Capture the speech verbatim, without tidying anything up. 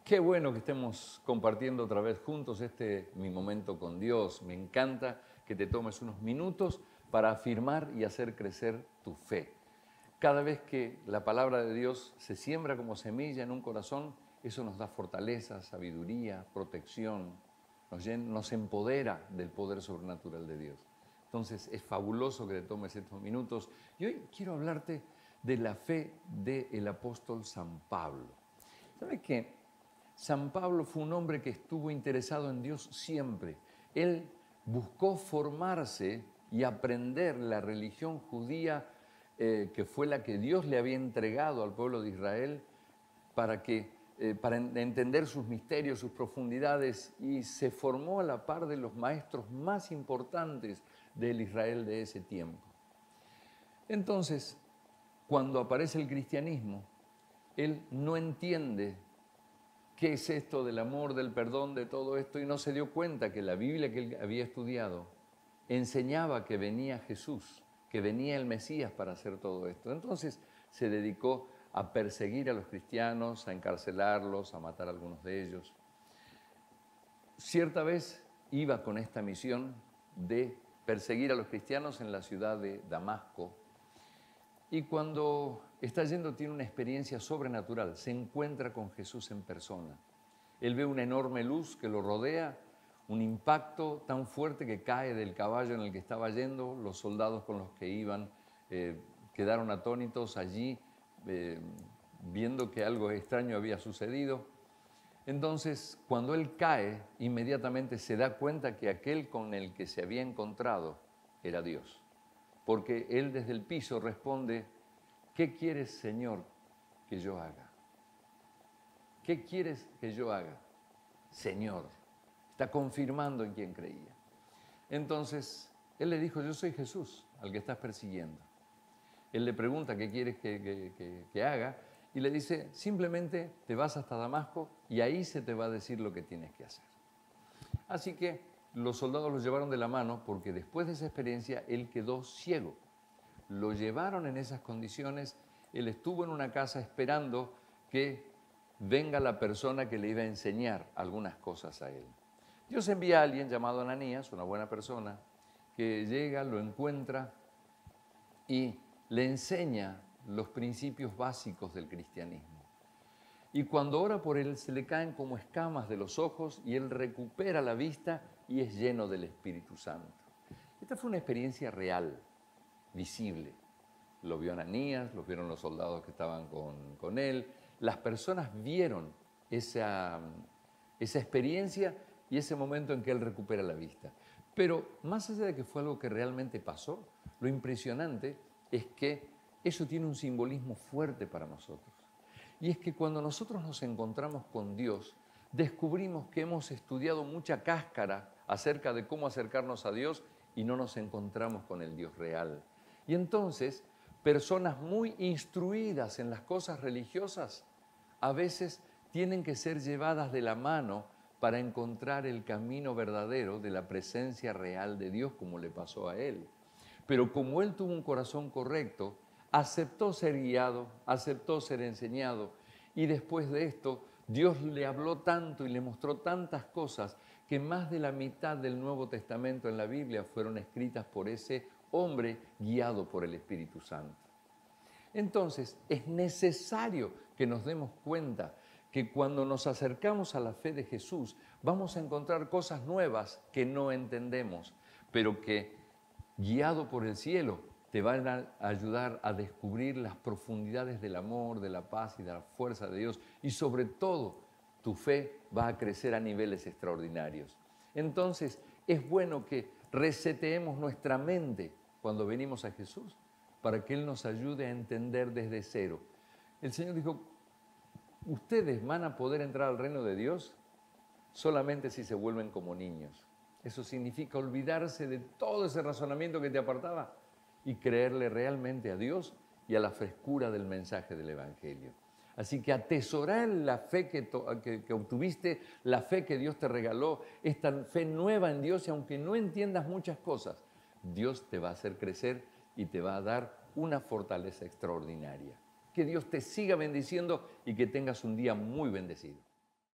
Qué bueno que estemos compartiendo otra vez juntos este mi momento con Dios. Me encanta que te tomes unos minutos para afirmar y hacer crecer tu fe. Cada vez que la palabra de Dios se siembra como semilla en un corazón, eso nos da fortaleza, sabiduría, protección, nos, llen- nos empodera del poder sobrenatural de Dios. Entonces es fabuloso que te tomes estos minutos. Y hoy quiero hablarte de la fe del apóstol San Pablo. ¿Sabes qué? San Pablo fue un hombre que estuvo interesado en Dios siempre. Él buscó formarse y aprender la religión judía, eh, que fue la que Dios le había entregado al pueblo de Israel para, que, eh, para en- entender sus misterios, sus profundidades, y se formó a la par de los maestros más importantes del Israel de ese tiempo. Entonces, cuando aparece el cristianismo, él no entiende qué es esto del amor, del perdón, de todo esto, y no se dio cuenta que la Biblia que él había estudiado enseñaba que venía Jesús, que venía el Mesías para hacer todo esto. Entonces se dedicó a perseguir a los cristianos, a encarcelarlos, a matar a algunos de ellos. Cierta vez iba con esta misión de perseguir a los cristianos en la ciudad de Damasco, y cuando está yendo tiene una experiencia sobrenatural, se encuentra con Jesús en persona. Él ve una enorme luz que lo rodea, un impacto tan fuerte que cae del caballo en el que estaba yendo. Los soldados con los que iban eh, quedaron atónitos allí, eh, viendo que algo extraño había sucedido. Entonces, cuando él cae, inmediatamente se da cuenta que aquel con el que se había encontrado era Dios. Porque él desde el piso responde: ¿qué quieres, Señor, que yo haga? ¿Qué quieres que yo haga? Señor. Está confirmando en quien creía. Entonces, él le dijo: yo soy Jesús, al que estás persiguiendo. Él le pregunta qué quieres que, que, que, que haga, y le dice: simplemente te vas hasta Damasco y ahí se te va a decir lo que tienes que hacer. Así que los soldados lo llevaron de la mano, porque después de esa experiencia él quedó ciego. Lo llevaron en esas condiciones, él estuvo en una casa esperando que venga la persona que le iba a enseñar algunas cosas a él. Dios envía a alguien llamado Ananías, una buena persona, que llega, lo encuentra y le enseña los principios básicos del cristianismo. Y cuando ora por él, se le caen como escamas de los ojos y él recupera la vista y es lleno del Espíritu Santo. Esta fue una experiencia real, visible. Lo vio Ananías, lo vieron los soldados que estaban con, con él. Las personas vieron esa, esa experiencia y ese momento en que él recupera la vista. Pero más allá de que fue algo que realmente pasó, lo impresionante es que eso tiene un simbolismo fuerte para nosotros. Y es que cuando nosotros nos encontramos con Dios, descubrimos que hemos estudiado mucha cáscara acerca de cómo acercarnos a Dios y no nos encontramos con el Dios real. Y entonces, personas muy instruidas en las cosas religiosas a veces tienen que ser llevadas de la mano para encontrar el camino verdadero de la presencia real de Dios, como le pasó a él. Pero como él tuvo un corazón correcto, aceptó ser guiado, aceptó ser enseñado, y después de esto Dios le habló tanto y le mostró tantas cosas que más de la mitad del Nuevo Testamento en la Biblia fueron escritas por ese hombre guiado por el Espíritu Santo. Entonces, es necesario que nos demos cuenta que cuando nos acercamos a la fe de Jesús, vamos a encontrar cosas nuevas que no entendemos, pero que, guiado por el cielo, te van a ayudar a descubrir las profundidades del amor, de la paz y de la fuerza de Dios, y sobre todo, tu fe va a crecer a niveles extraordinarios. Entonces, es bueno que reseteemos nuestra mente cuando venimos a Jesús, para que Él nos ayude a entender desde cero. El Señor dijo: ustedes van a poder entrar al reino de Dios solamente si se vuelven como niños. Eso significa olvidarse de todo ese razonamiento que te apartaba y creerle realmente a Dios y a la frescura del mensaje del Evangelio. Así que atesorar la fe que, que, que obtuviste, la fe que Dios te regaló, esta fe nueva en Dios, y aunque no entiendas muchas cosas, Dios te va a hacer crecer y te va a dar una fortaleza extraordinaria. Que Dios te siga bendiciendo y que tengas un día muy bendecido.